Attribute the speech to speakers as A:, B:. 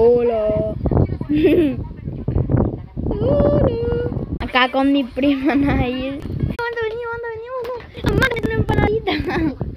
A: Hola. Hola. Acá con mi prima Nair. Anda, vení. Mamá, que es una empanadita.